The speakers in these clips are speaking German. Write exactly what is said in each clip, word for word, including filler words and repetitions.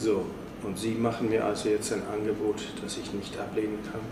So, und Sie machen mir also jetzt ein Angebot, das ich nicht ablehnen kann?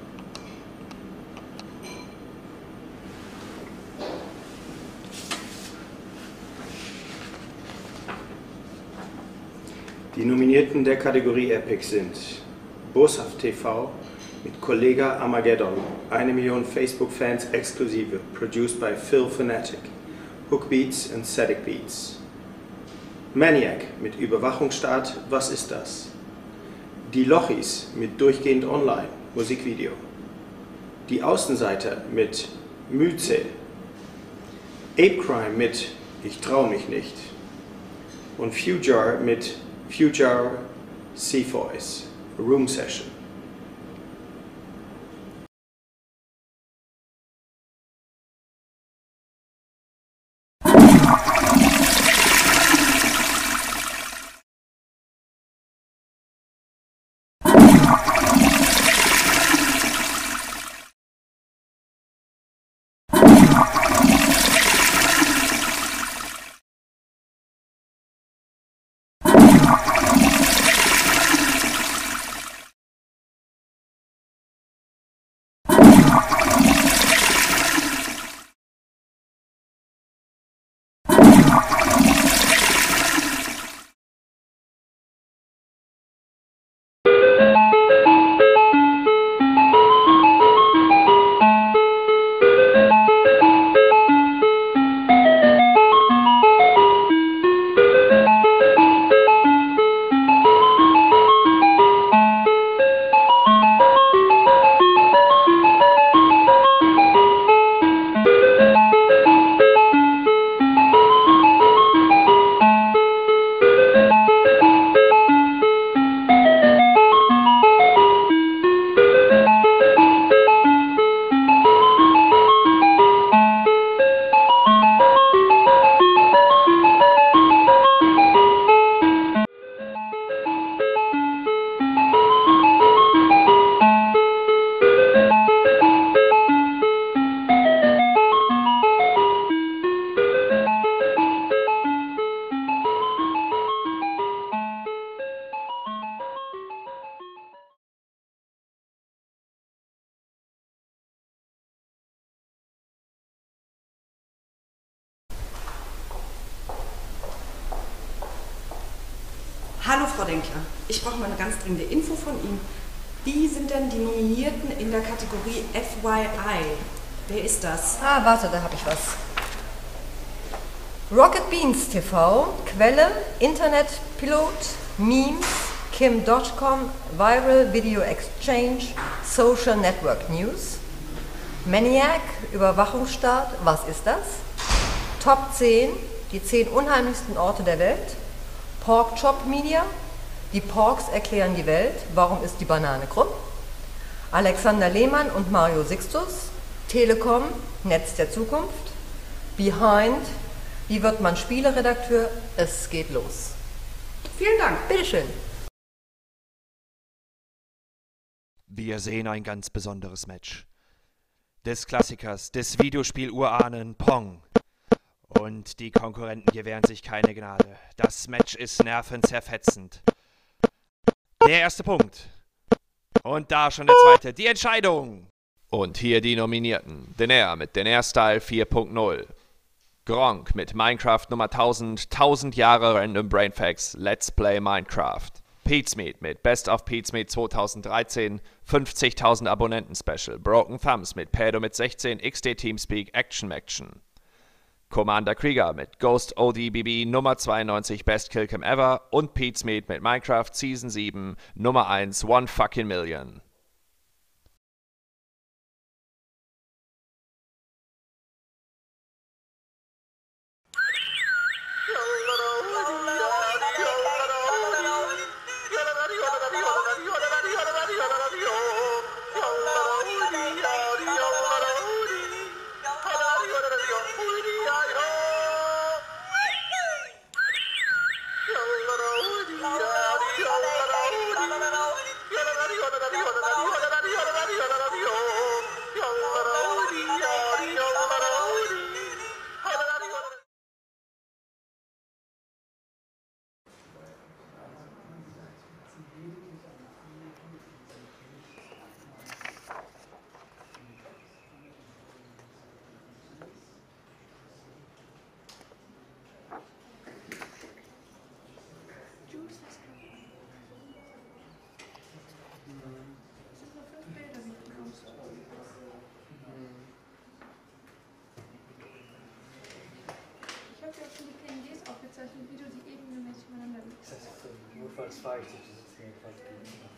Die Nominierten der Kategorie Epic sind Boshaft T V mit Kollega Armageddon, eine Million Facebook-Fans exklusive, produced by Phil Fanatic, Hook Beats und Static Beats. Maniac mit Überwachungsstaat, was ist das? Die Lochis mit Durchgehend Online, Musikvideo. Die Außenseiter mit Myze. Ape Crime mit Ich trau mich nicht. Und Future mit Future Seafoys, Room Session. Hallo Frau Denkler, ich brauche mal eine ganz dringende Info von Ihnen. Wie sind denn die Nominierten in der Kategorie F Y I? Wer ist das? Ah, warte, da habe ich was. Rocket Beans T V, Quelle, Internet, Pilot, Memes, Kim Punkt com, Viral Video Exchange, Social Network News. Maniac, Überwachungsstaat, was ist das? Top zehn, die zehn unheimlichsten Orte der Welt. Pork Chop Media, die Porks erklären die Welt, warum ist die Banane krumm? Alexander Lehmann und Mario Sixtus, Telekom, Netz der Zukunft. Behind, wie wird man Spieleredakteur? Es geht los. Vielen Dank. Bitteschön. Wir sehen ein ganz besonderes Match. Des Klassikers, des Videospiel-Urahnen Pong. Und die Konkurrenten gewähren sich keine Gnade. Das Match ist nervenzerfetzend. Der erste Punkt. Und da schon der zweite. Die Entscheidung. Und hier die Nominierten. Denair mit Denair Style vier Punkt null. Gronk mit Minecraft Nummer tausend, tausend Jahre Random Brainfacts, Let's Play Minecraft. Pizmeet mit Best of Pizmeet zweitausenddreizehn, fünfzigtausend Abonnenten Special. Broken Thumbs mit Pedo mit sechzehn, X D Teamspeak Action Action. Commander Krieger mit Ghost O D B B Nummer zweiundneunzig Best Killcam Ever und Pizmeet mit Minecraft Season sieben Nummer eins One Fucking Million. Yo, reicht sich, das ist mir fast gegenüber.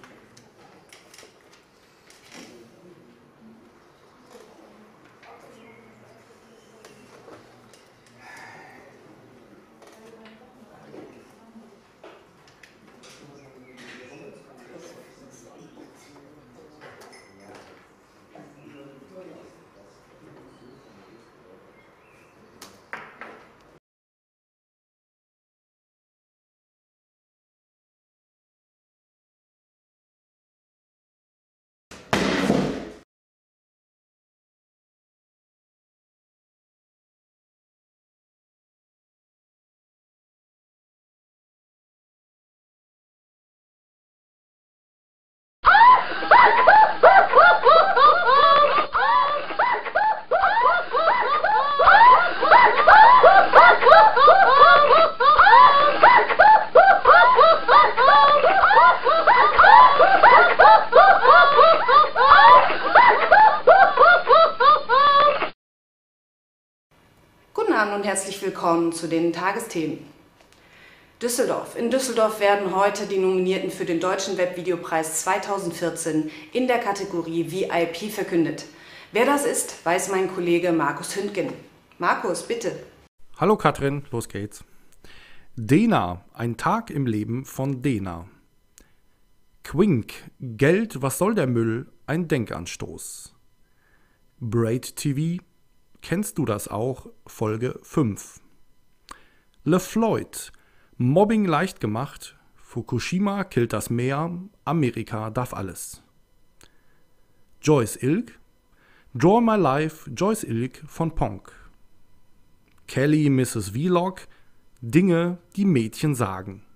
Guten Abend und herzlich willkommen zu den Tagesthemen. Düsseldorf. In Düsseldorf werden heute die Nominierten für den Deutschen Webvideopreis zweitausendvierzehn in der Kategorie V I P verkündet. Wer das ist, weiß mein Kollege Markus Hündgen. Markus, bitte. Hallo Katrin, los geht's. Dena, ein Tag im Leben von Dena. Quink, Geld, was soll der Müll? Ein Denkanstoß. Braid T V, kennst du das auch? Folge fünf. LeFloid, Mobbing leicht gemacht, Fukushima killt das Meer, Amerika darf alles. Joyce Ilk, Draw My Life, Joyce Ilk von Ponk. Kelly Misses Vlog, Dinge, die Mädchen sagen.